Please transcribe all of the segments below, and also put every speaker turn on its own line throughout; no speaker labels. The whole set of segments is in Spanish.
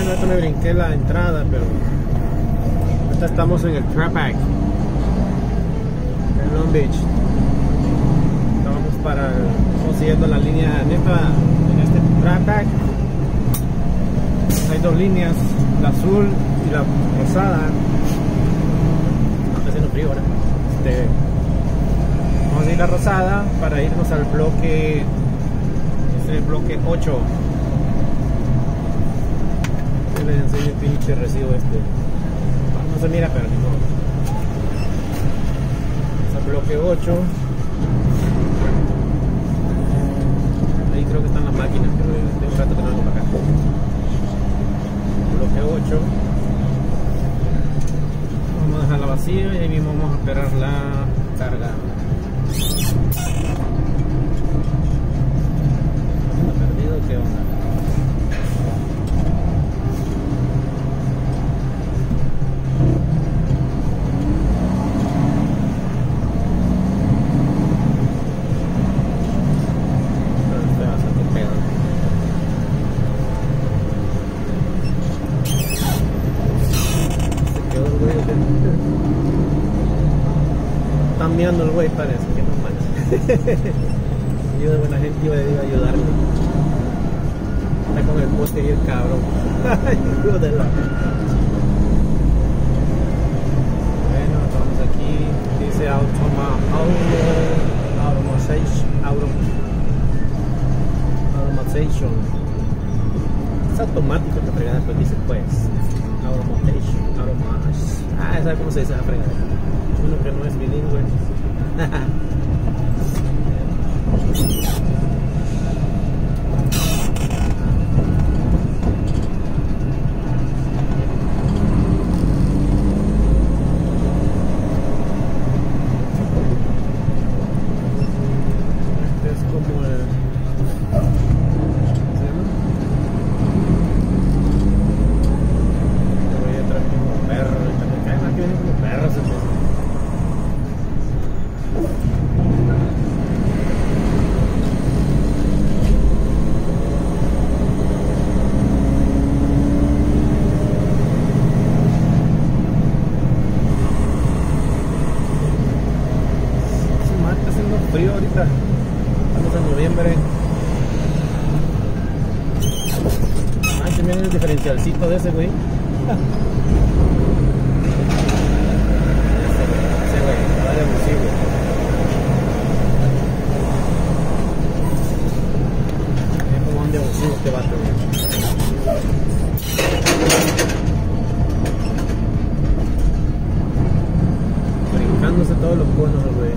ahorita me brinqué la entrada, pero ahorita estamos en el Trapac en Long Beach. Estamos siguiendo la línea neta en este Trapac. Hay dos líneas, la azul y la rosada. Está haciendo frío ahora. Vamos a ir a la rosada para irnos al bloque. Es el bloque 8. Les enseño el pinche recibo este. No se mira, pero ni modo. Es el bloque 8. Ahí creo que están las máquinas, pero tengo un rato que no vengo para acá. Bloque 8. Vamos a dejarla vacía y ahí mismo vamos a esperar la carga. ¿Está perdido? ¿Qué onda? Están mirando el güey, parece que no manches. Yo de buena gente iba a ayudarle. Está con el poste y el cabrón. Hijo de la... Bueno, estamos aquí. Dice automation. Es automático esta fregada, pues dice pues. Automation. ¿Sabe cómo se dice esa fregada? Uno que no es bilingüe. Este es como el... ¿cómo se llama? Voy a traer como perro. Me caen aquí, vienen como perros. Frío ahorita, estamos en noviembre. Ay, también el diferencialcito de ese güey. Ese güey, va de abusivo. Es como un de abusivo este vato, güey. Brincándose todos los conos, güey.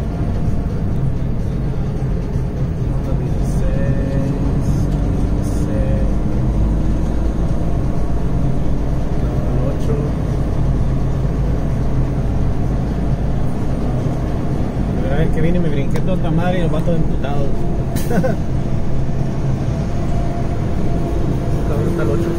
Que vine y me brinqué toda esta madre y los vatos emputados. Cabrón, está el 8.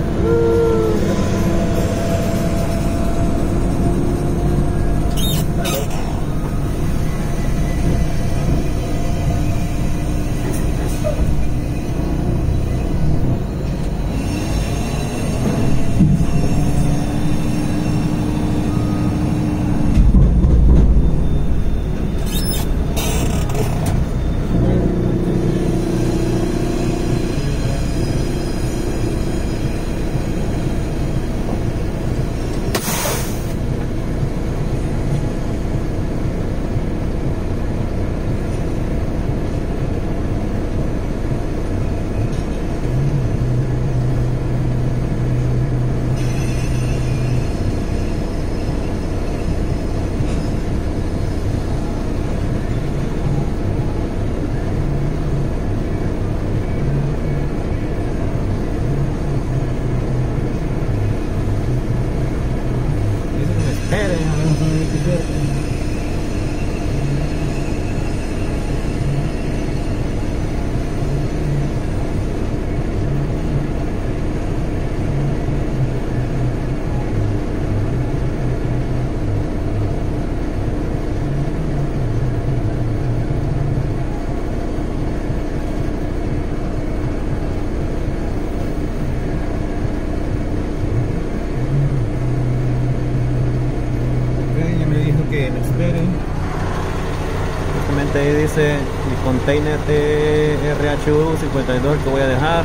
dice el container TRHU 52 que voy a dejar.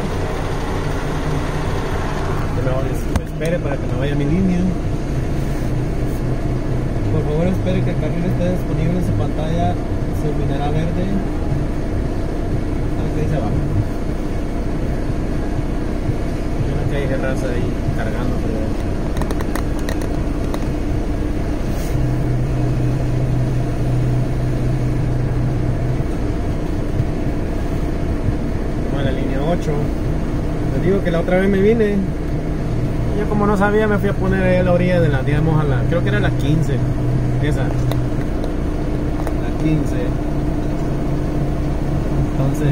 Espere para que me vaya mi línea. Por favor espere que el carril esté disponible en su pantalla. Se iluminará verde. Aquí dice abajo. Que hay raza ahí cargando, pero la línea 8. Les digo que la otra vez me vine. Yo como no sabía me fui a poner ahí a la orilla de la, digamos a la, creo que era la 15. Esa. La 15. Entonces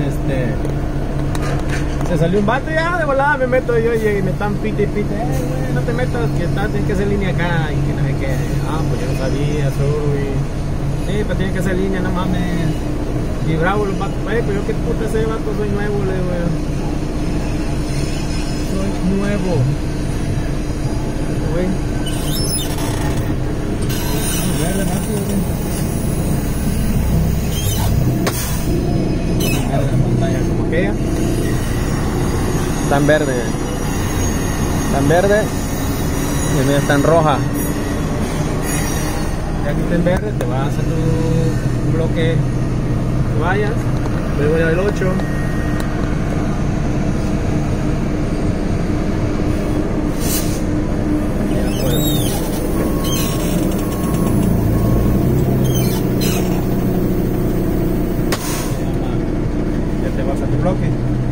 se salió un vato y ya de volada me meto yo y me están pite y pite. Güey, no te metas, que tienes que hacer línea acá y que no sé qué. Pues yo no sabía, sorry. Sí, pero tienes que hacer línea, no mames. Y bravo los vatos, pues yo qué puta ese vato, soy nuevo, le digo yo. Soy nuevo. Güey. Verde, macho, la pantalla como aquella. Está en verde. Está en verde. Y mira, está en roja. Ya que está en verde, te vas a hacer un bloque. Vayas. Luego ya el 8. Ya puedo. Ya te vas a tu bloque.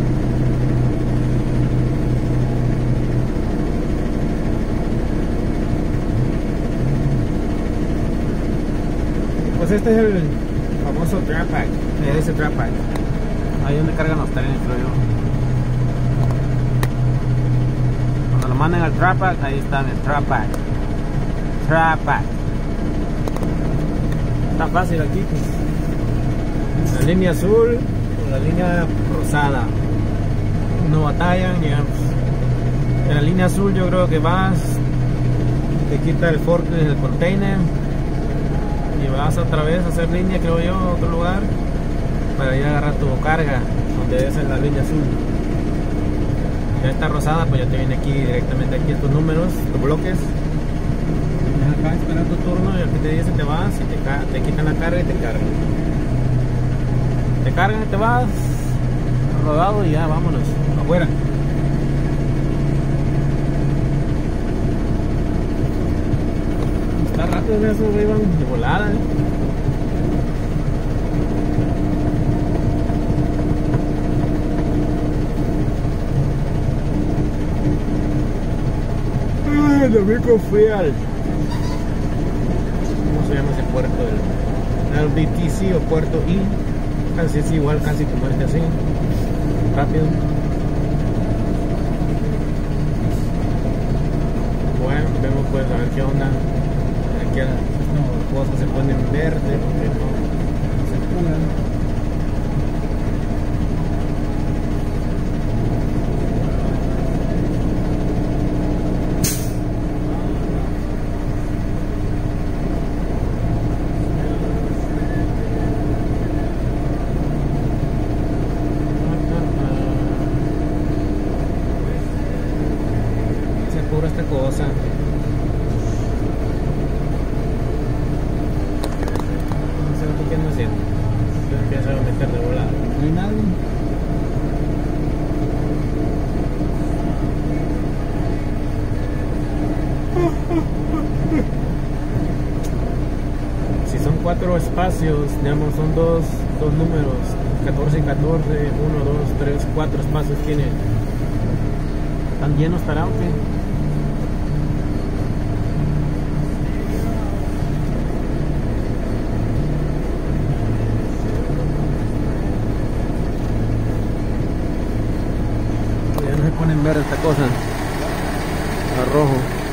Pues este es el famoso trap pack. Ese trap pack. Ahí donde cargan los trenes, creo yo. Cuando lo manden al trap pack, ahí está el trap pack. Trap pack. Está fácil aquí. La línea azul o la línea rosada. No batallan, digamos. En la línea azul yo creo que vas, te quita el forklift del container y vas otra vez a hacer línea, creo yo, a otro lugar para ir a agarrar tu carga, donde es en la línea azul. Ya está rosada, pues ya te viene aquí directamente aquí tus números, tus bloques. Vienes acá, esperas tu turno y aquí te dice te vas y te quitan la carga y te cargan. Te cargan y te vas rodado y ya vámonos afuera. Está rápido eso, güey, van de volada, El domingo fui al, ¿cómo se llama ese puerto? El BTC o Puerto I. Casi es igual, casi como este así. Rápido. Bueno, vemos pues a ver qué onda. Aquí las cosas se ponen verde porque no se curan. Esta cosa. No sé qué ando haciendo. Yo empiezo a meter de volada. No hay nadie. Si son 4 espacios, digamos, son dos números, 14 y 14, 1, 2, 3, 4 espacios tiene. ¿Están llenos estará o qué? Ponen ver esta cosa a rojo.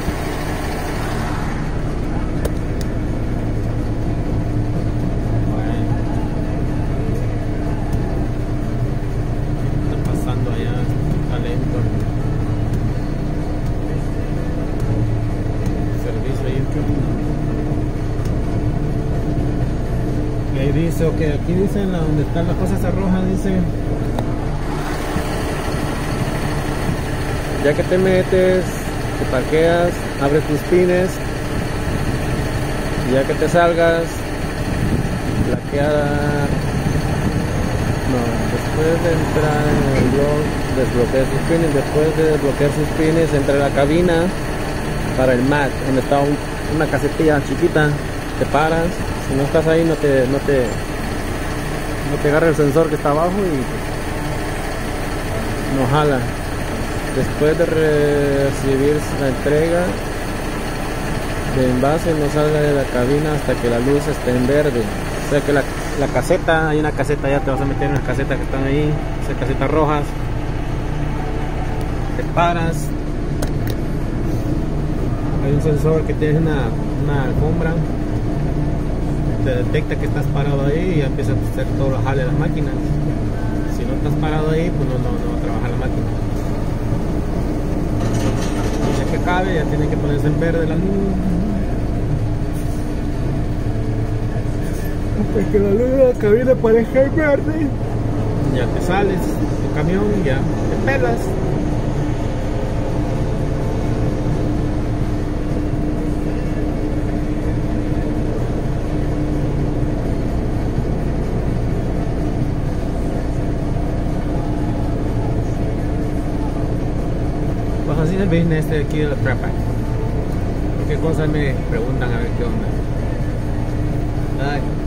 Bueno, ¿qué está pasando allá? Está lento. Servicio YouTube. Y ahí dice Dice, ok, aquí dice donde están las cosas rojas, dice. Ya que te metes, te parqueas, abres tus pines, y ya que te salgas, bloqueada. No, después de entrar en el blog, desbloquea sus pines. Después de desbloquear sus pines, entra a la cabina para el mat, donde está una casetilla chiquita. Te paras, si no estás ahí no te agarra el sensor que está abajo y no jala. Después de recibir la entrega de envase, no salga de la cabina hasta que la luz esté en verde. O sea que la caseta, hay una caseta, ya te vas a meter en las casetas que están ahí, esas casetas rojas. Te paras, hay un sensor que tiene una alfombra, te detecta que estás parado ahí y empieza a hacer todos los jales de las máquinas. Si no estás parado ahí, pues no va a trabajar la máquina. Y ya que acabe, ya tiene que ponerse en verde la luz. Hasta que la luz de la cabina aparezca en verde, ya te sales del camión y ya te pelas. Pues así es el business de aquí de la Prepack. Cualquier cosa me preguntan a ver qué onda. Bye.